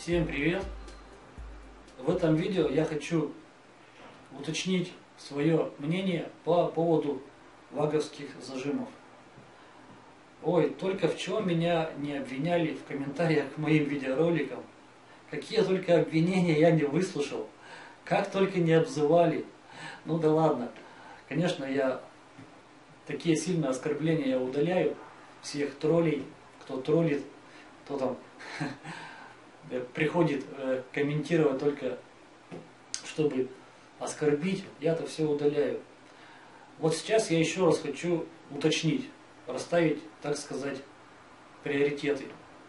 Всем привет! В этом видео я хочу уточнить свое мнение по поводу ваговских зажимов. Ой, только в чем меня не обвиняли в комментариях к моим видеороликам. Какие только обвинения я не выслушал. Как только не обзывали. Ну да ладно. Конечно, я такие сильные оскорбления я удаляю. Всех троллей, кто троллит, кто там приходит комментировать только, чтобы оскорбить, я это все удаляю. Вот сейчас я еще раз хочу уточнить, расставить, так сказать, приоритеты.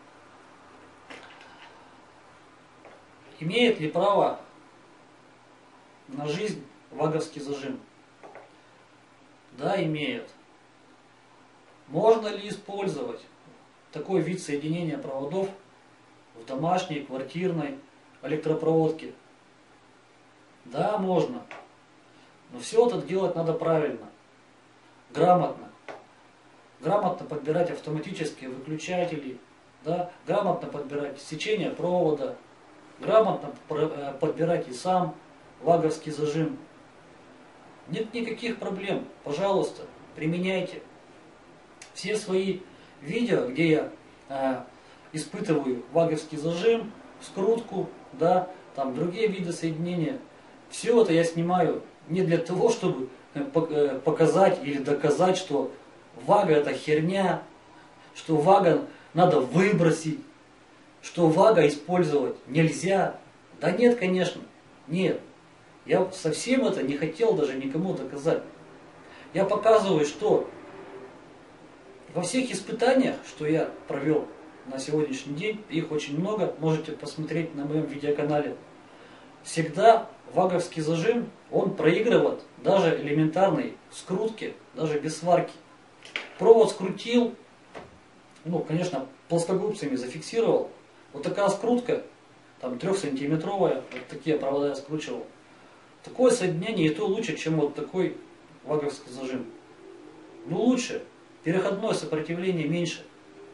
Имеет ли право на жизнь ваговский зажим? Да, имеет. Можно ли использовать такой вид соединения проводов в домашней, квартирной электропроводке? Да, можно. Но все это делать надо правильно, грамотно. Грамотно подбирать автоматические выключатели, да, грамотно подбирать сечение провода, грамотно подбирать и сам ваговский зажим. Нет никаких проблем. Пожалуйста, применяйте. Все свои видео, где я испытываю ваговский зажим, скрутку, да, там другие виды соединения. Все это я снимаю не для того, чтобы показать или доказать, что вага это херня, что вага надо выбросить, что вага использовать нельзя. Да нет, конечно, нет. Я совсем это не хотел даже никому доказать. Я показываю, что во всех испытаниях, что я провел на сегодняшний день, их очень много, можете посмотреть на моем видеоканале, всегда ваговский зажим, он проигрывает даже элементарной скрутке, даже без сварки. Провод скрутил, ну, конечно, плоскогубцами зафиксировал. Вот такая скрутка, там 3-сантиметровая, вот такие провода я скручивал. Такое соединение и то лучше, чем вот такой ваговский зажим. Ну лучше, переходное сопротивление меньше.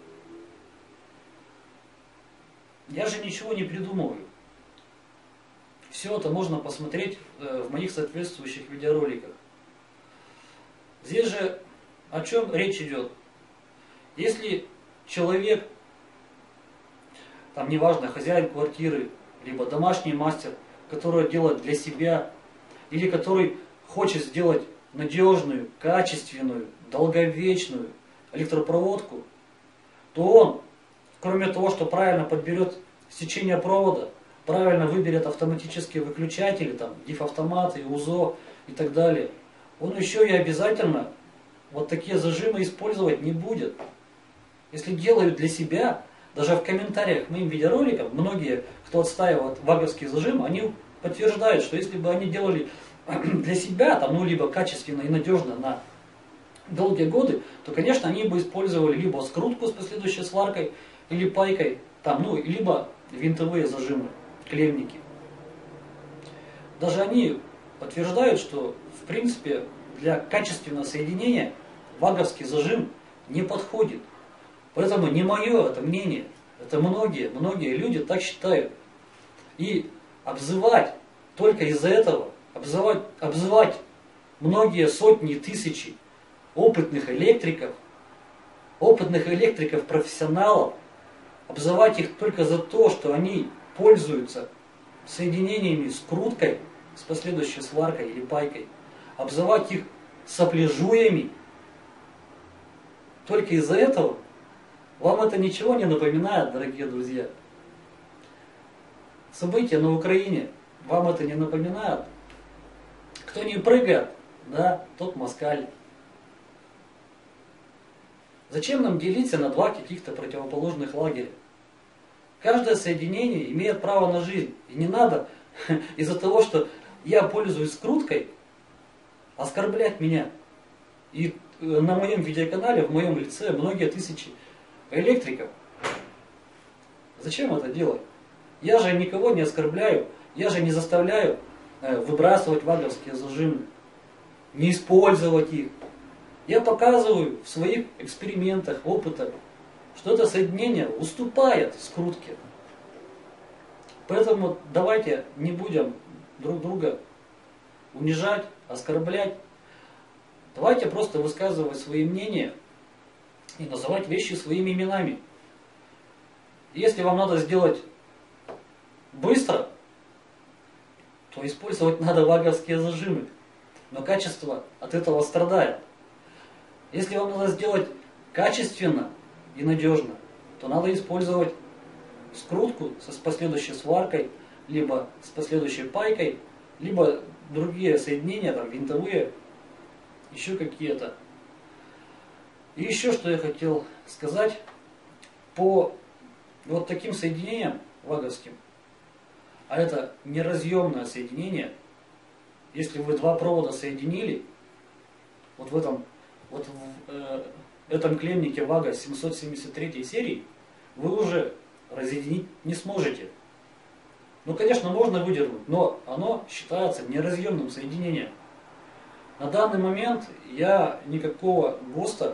Я же ничего не придумываю. Все это можно посмотреть в моих соответствующих видеороликах. Здесь же о чем речь идет? Если человек, там неважно, хозяин квартиры, либо домашний мастер, который делает для себя, или который хочет сделать надежную, качественную, долговечную электропроводку, то он, кроме того, что правильно подберет сечение провода, правильно выберет автоматические выключатели, там, диф-автоматы, УЗО и так далее, он еще и обязательно вот такие зажимы использовать не будет. Если делают для себя, даже в комментариях к моим видеороликам, многие, кто отстаивает ваговский зажим, они подтверждают, что если бы они делали для себя, там, ну, либо качественно и надежно на долгие годы, то, конечно, они бы использовали либо скрутку с последующей сваркой, или пайкой, там, ну, либо винтовые зажимы, клемники. Даже они подтверждают, что, в принципе, для качественного соединения ваговский зажим не подходит. Поэтому не мое это мнение. Это многие люди так считают. И обзывать только из-за этого, обзывать многие сотни, тысячи опытных электриков, профессионалов, обзывать их только за то, что они пользуются соединениями с круткой, с последующей сваркой или пайкой, обзывать их сопляжуями, только из-за этого, вам это ничего не напоминает, дорогие друзья? События на Украине вам это не напоминает? Кто не прыгает, да, тот москаль. Зачем нам делиться на два каких-то противоположных лагеря? Каждое соединение имеет право на жизнь. И не надо из-за того, что я пользуюсь скруткой, оскорблять меня. И на моем видеоканале, в моем лице многие тысячи электриков. Зачем это делать? Я же никого не оскорбляю, я же не заставляю выбрасывать ваговские зажимы, не использовать их. Я показываю в своих экспериментах, опытах, что это соединение уступает скрутке. Поэтому давайте не будем друг друга унижать, оскорблять. Давайте просто высказывать свои мнения и называть вещи своими именами. Если вам надо сделать быстро, то использовать надо ваговские зажимы. Но качество от этого страдает. Если вам надо сделать качественно и надежно, то надо использовать скрутку с последующей сваркой, либо с последующей пайкой, либо другие соединения, там, винтовые, еще какие-то. И еще что я хотел сказать по вот таким соединениям ваговским. А это неразъемное соединение. Если вы два провода соединили, вот в этом клемнике Вага 773 серии, вы уже разъединить не сможете. Ну, конечно, можно выдернуть, но оно считается неразъемным соединением. На данный момент я никакого ГОСТа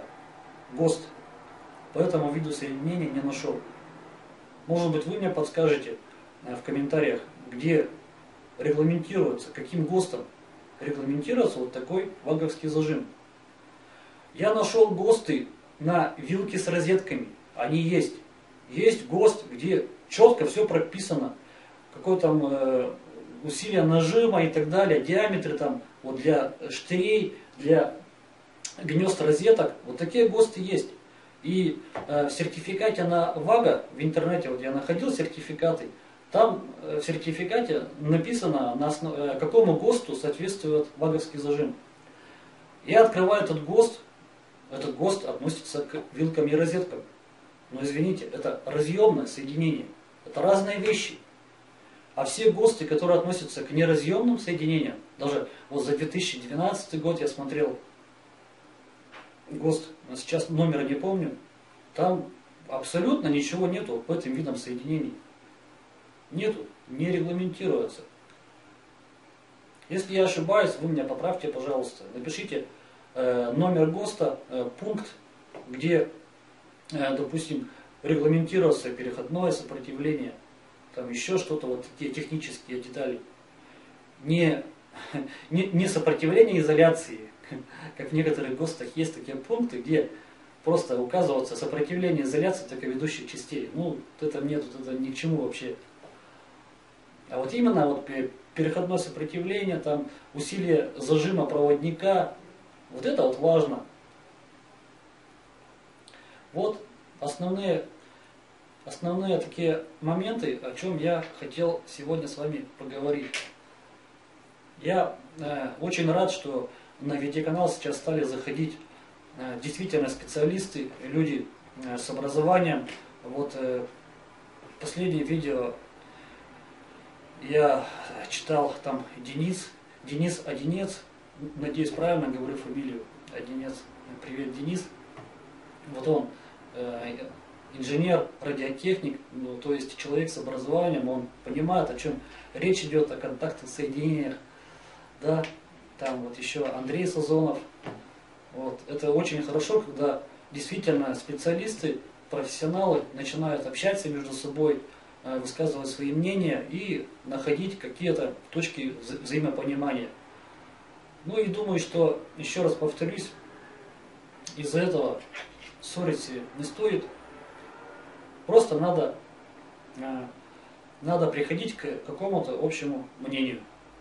по этому виду соединения не нашел. Может быть, вы мне подскажете в комментариях, где регламентируется, каким ГОСТом регламентируется вот такой ваговский зажим. Я нашел ГОСТы на вилки с розетками. Они есть. Есть ГОСТ, где четко все прописано. Какое там усилие нажима и так далее, диаметры там вот для штырей, для гнезд розеток. Вот такие ГОСТы есть. И в сертификате на Вага, в интернете, вот я находил сертификаты, там в сертификате написано, какому ГОСТу соответствует ваговский зажим. Я открываю этот ГОСТ относится к вилкам и розеткам. Но извините, это разъемное соединение. Это разные вещи. А все ГОСТы, которые относятся к неразъемным соединениям, даже вот за 2012 год я смотрел ГОСТ, сейчас номера не помню, там абсолютно ничего нету по этим видам соединений. Нету, не регламентируется. Если я ошибаюсь, вы меня поправьте, пожалуйста. Напишите номер ГОСТа, пункт, где, допустим, регламентировался переходное сопротивление, там еще что-то, вот такие технические детали. Не сопротивление изоляции, как в некоторых ГОСТах есть такие пункты, где просто указывается сопротивление изоляции токоведущих частей. Ну, это нет, это ни к чему вообще. А вот именно вот переходное сопротивление, там, усилие зажима проводника, вот это вот важно. Вот основные такие моменты, о чем я хотел сегодня с вами поговорить. Я очень рад, что на видеоканал сейчас стали заходить действительно специалисты, люди с образованием. Вот последнее видео я читал, там Денис Одинец, надеюсь, правильно говорю фамилию, Одинец. Привет, Денис. Вот он инженер, радиотехник, ну, то есть человек с образованием, он понимает, о чем речь идет, о контактных соединениях. Да, там вот еще Андрей Сазонов. Вот. Это очень хорошо, когда действительно специалисты, профессионалы начинают общаться между собой, высказывать свои мнения и находить какие-то точки взаимопонимания. Ну и думаю, что, еще раз повторюсь, из-за этого ссориться не стоит. Просто надо приходить к какому-то общему мнению.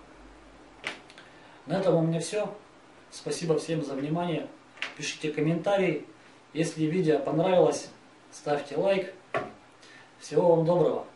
На этом у меня все. Спасибо всем за внимание. Пишите комментарии. Если видео понравилось, ставьте лайк. Всего вам доброго.